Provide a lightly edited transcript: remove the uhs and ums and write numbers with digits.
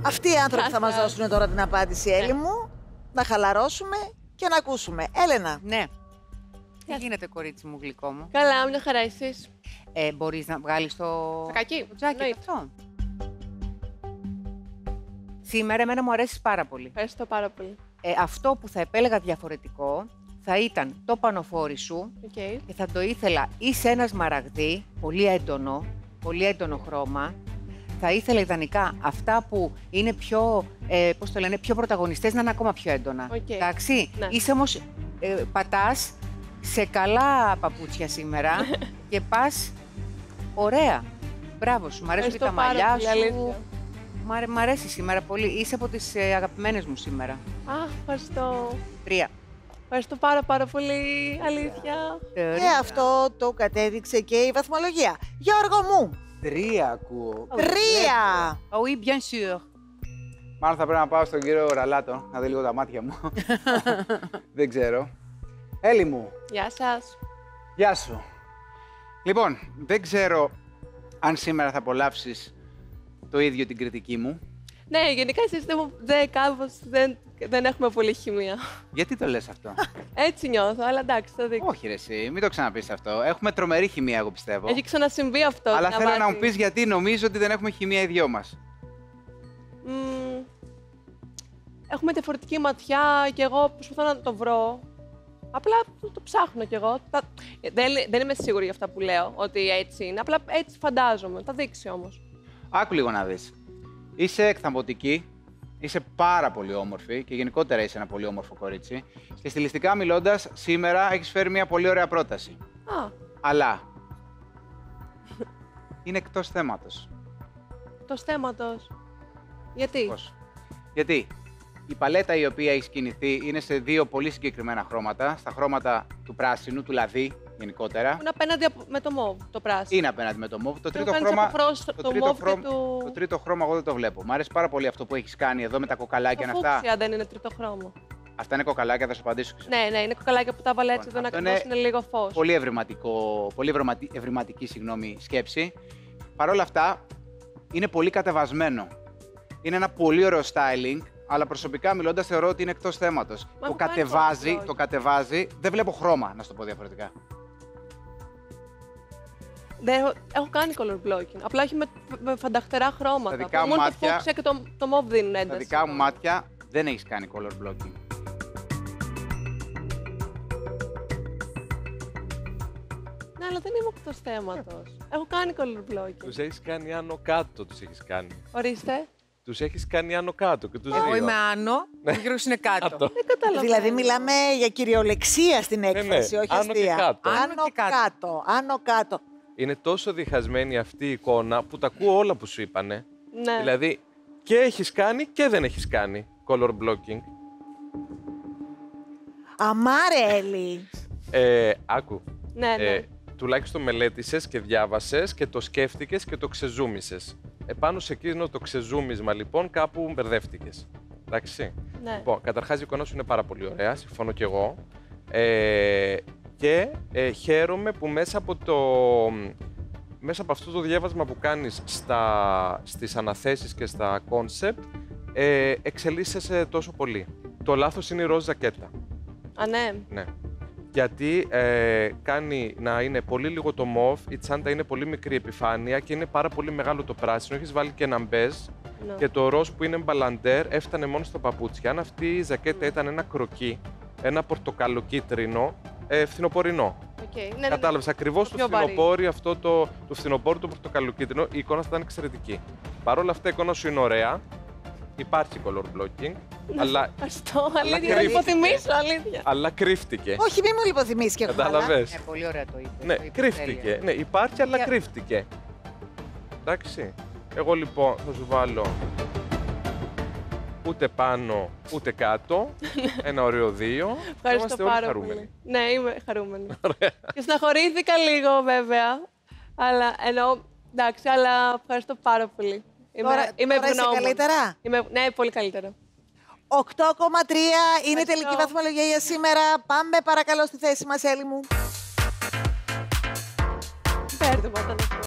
Αυτοί οι άνθρωποι θα μας δώσουν τώρα την απάντηση, Έλλη μου. Να χαλαρώσουμε και να ακούσουμε. Έλενα. Ναι. Τι γίνεται, κορίτσι μου, γλυκό μου? Καλά, μια χαρά εσείς. Μπορείς να βγάλεις το Σακάκι. τζάκι αυτό? Σήμερα εμένα μου αρέσει πάρα πολύ. Ευχαριστώ πάρα πολύ. Αυτό που θα επέλεγα διαφορετικό θα ήταν το πανοφόρι σου και θα το ήθελα ή σε ένα σμαραγδί, πολύ έντονο χρώμα. Θα ήθελα ιδανικά αυτά που είναι πιο, πώς το λένε, πιο πρωταγωνιστές να είναι ακόμα πιο έντονα. Εντάξει, ναι. Είσαι όμως, πατάς σε καλά παπούτσια σήμερα και πας ωραία. Μπράβο σου, μ' αρέσουν και τα μαλλιά σου. Μ' αρέσει σήμερα πολύ. Είσαι από τις αγαπημένες μου σήμερα. Ευχαριστώ. 3. Ευχαριστώ πάρα πολύ, αλήθεια. Και αυτό το κατέδειξε και η βαθμολογία. Γιώργο μου. 3 ακούω. 3! Oui, bien sûr. Μάλλον θα πρέπει να πάω στον κύριο Ραλάτο, να δει λίγο τα μάτια μου. Δεν ξέρω. Έλλη μου. Γεια σας. Γεια σου. Λοιπόν, δεν ξέρω αν σήμερα θα απολαύσεις το ίδιο την κριτική μου. Ναι, γενικά εσείς δεν έχουμε πολύ χημεία. Γιατί το λες αυτό? Έτσι νιώθω, αλλά εντάξει, θα δείξω. Όχι ρε εσύ, μην το ξαναπείς αυτό. Έχουμε τρομερή χημεία, εγώ πιστεύω. Έχει ξανασυμβεί αυτό. Αλλά θέλω να μου πεις γιατί νομίζω ότι δεν έχουμε χημεία οι δυο μας. Έχουμε διαφορετική ματιά και εγώ προσπαθώ να το βρω. Απλά το ψάχνω κι εγώ. Δεν είμαι σίγουρη για αυτά που λέω, ότι έτσι είναι. Απλά έτσι φαντάζομαι. Θα δείξει όμως. Άκου λίγο να δεις. Είσαι εκθαμβωτική, είσαι πάρα πολύ όμορφη και γενικότερα είσαι ένα πολύ όμορφο κορίτσι. Και στιλιστικά μιλώντας, σήμερα έχεις φέρει μια πολύ ωραία πρόταση. Αλλά είναι εκτός θέματος. Εκτός θέματος. Γιατί? Πώς? Γιατί η παλέτα η οποία έχει κινηθεί είναι σε 2 πολύ συγκεκριμένα χρώματα. Στα χρώματα του πράσινου, του λαδί γενικότερα. Είναι απέναντι με το μόβ, το πράσινο. Είναι απέναντι με το μόβ. Το τρίτο χρώμα. Το τρίτο χρώμα εγώ δεν το βλέπω. Μ' αρέσει πάρα πολύ αυτό που έχεις κάνει εδώ με τα κοκαλάκια το αυτά. Φούξια δεν είναι τρίτο χρώμα. Αυτά είναι κοκαλάκια, θα σου απαντήσω. Ναι, είναι κοκαλάκια που τα βάλε έτσι εδώ να κρατήσουν λίγο φως. Πολύ ευρηματική σκέψη. Παρ' όλα αυτά είναι πολύ κατεβασμένο. Είναι ένα πολύ ωραίο styling. Αλλά προσωπικά μιλώντας θεωρώ ότι είναι εκτός θέματος. Το κατεβάζει, δεν βλέπω χρώμα, να σου το πω διαφορετικά. Έχω κάνει color blocking, απλά όχι με φανταχτερά χρώματα. Τα δικά μου μόνο μάτια, το φούξια και το μοβ δίνουν ένταση. Τα δικά μου μάτια δεν έχεις κάνει color blocking. Ναι, αλλά δεν είμαι εκτός θέματος. Έχω κάνει color blocking. Τους έχεις κάνει άνω κάτω, τους έχεις κάνει. Ορίστε. Τους έχεις κάνει άνω κάτω και τους Εγώ είμαι άνω, ο Γιώργος είναι κάτω. Δεν καταλαβαίνω. Δηλαδή μιλάμε για κυριολεξία στην έκφραση, όχι άνω αστεία. Και κάτω. Άνω κάτω. Είναι τόσο διχασμένη αυτή η εικόνα που τα ακούω όλα που σου είπανε. Ναι. Δηλαδή και έχεις κάνει και δεν έχεις κάνει color blocking. Αμάρε, Έλλη. Άκου. Ναι. Τουλάχιστον μελέτησες και διάβασες και το σκέφτηκες και το ξεζούμισες. Επάνω σε εκείνο το ξεζούμισμα λοιπόν κάπου μπερδεύτηκες. Εντάξει. Ναι. Λοιπόν, καταρχάς η εικόνα σου είναι πάρα πολύ ωραία, συμφωνώ κι εγώ. Και χαίρομαι που μέσα από αυτό το διάβασμα που κάνεις στις αναθέσεις και στα κόνσεπτ εξελίσσεσαι τόσο πολύ. Το λάθος είναι η ροζ ζακέτα. Ναι. Ναι. Γιατί κάνει να είναι πολύ λίγο το μοβ, η τσάντα είναι πολύ μικρή επιφάνεια και είναι πάρα πολύ μεγάλο το πράσινο. Έχεις βάλει και ένα μπέζ και το ροζ που είναι μπαλαντέρ έφτανε μόνο στα παπούτσια. Αν αυτή η ζακέτα ήταν ένα κροκί, ένα πορτοκαλοκίτρινο, φθινοπορεινό. Ναι, κατάλαβες, ακριβώς το φθινοπόρι αυτό το φθινοπόρι το πορτοκαλοκίτρινο, η εικόνα θα ήταν εξαιρετική. Παρ' όλα αυτά η εικόνα σου είναι ωραία. Υπάρχει color blocking, αλλά. Ευχαριστώ, αλήθεια. Να υποθυμίσω, αλήθεια. Αλλά κρύφτηκε. Όχι, μην μου λιποθυμίσεις και εγώ. Κατάλαβες. Πολύ ωραία το είπε. Ναι, κρύφτηκε. Ναι, υπάρχει, αλλά κρύφτηκε. Εντάξει. Εγώ λοιπόν θα σου βάλω ούτε πάνω ούτε κάτω. Ένα ωραίο 2. Ευχαριστώ πάρα πολύ. Ναι, είμαι χαρούμενη. Και στεναχωρήθηκα λίγο βέβαια. Αλλά εντάξει, αλλά ευχαριστώ πάρα πολύ. Είμαι ευγνώμων. Καλύτερα. Ναι, πολύ καλύτερα. 8,3 είναι η τελική βαθμολογία για σήμερα. Πάμε παρακαλώ στη θέση μας, Έλλη μου. Μπέρδεμα ήταν αυτό.